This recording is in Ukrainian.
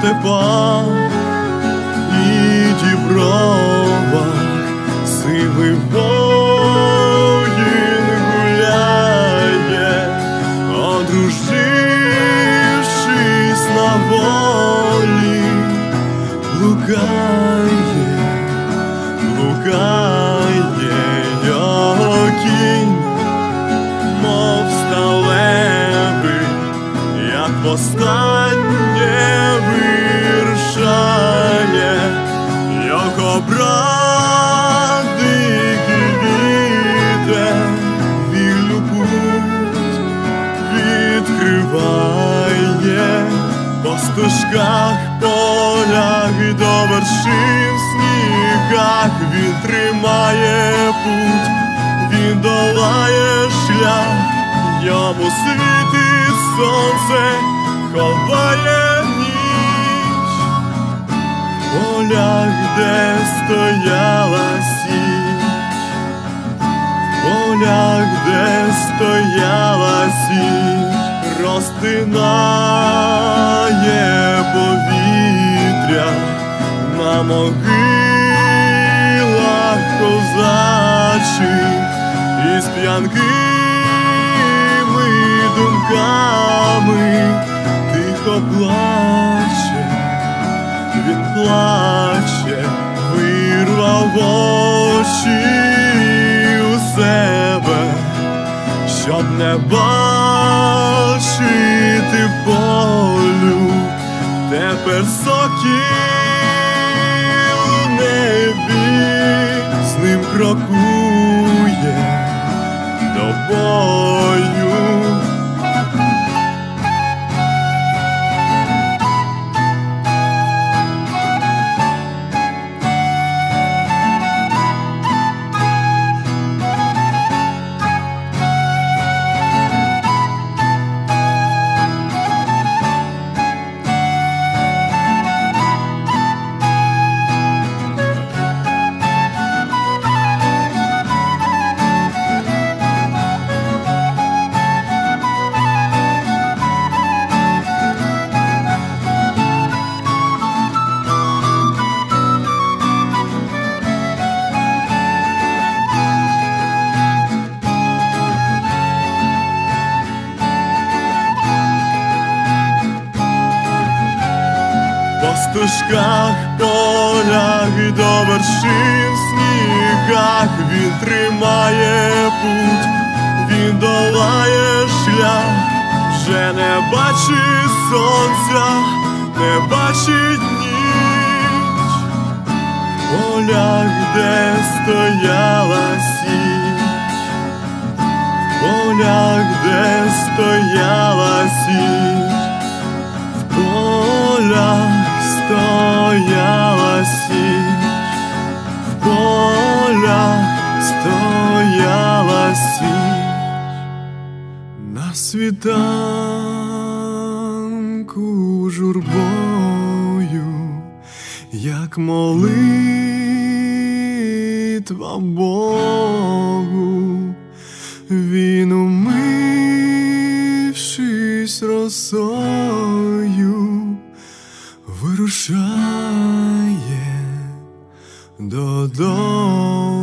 степах і дібровах сивий воїн гуляє, одружившись на волі, блукає, блукає його кінь, мов сталевий, як востаннє вирушає його брат дикий вітер, вільну путь відкриває по стежках, полях до вершин, снігах. Він тримає путь, він долає шлях, йому світить сонце, ховає ніч. В полях, де стояла січ, в полях, де стояла січ, розтинає повітря на могилах козачих із п'янкими думками тихо плаче, він плаче, вирвав очі у себе, щоб не бачити болю. Тепер сокіл у небі з ним крокує до бою. По стежках, полях до вершин, снігах він тримає путь, він долає шлях, вже не бачить сонця, не бачить ніч. В полях, де стояла січ, в полях, де стояла січ, в полях стояла січ, в полях стояла січ. На світанку журбою, як молитва Богу, він, умившись росою, вирушає додому.